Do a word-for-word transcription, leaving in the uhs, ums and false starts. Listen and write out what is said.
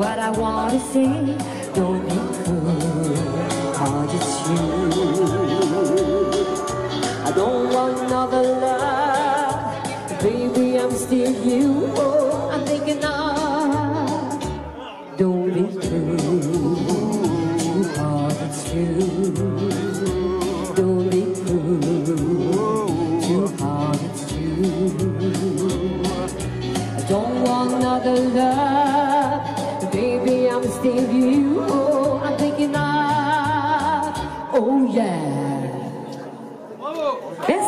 what I want to say. Don't be cruel, cause it's you. I don't want another love, baby, I'm still you. Oh, I'm thinking of, don't be cruel, cause it's you. Don't be cruel, too hard it's you. I don't want another love, baby, I'm still you. Oh, I'm thinking of, oh yeah.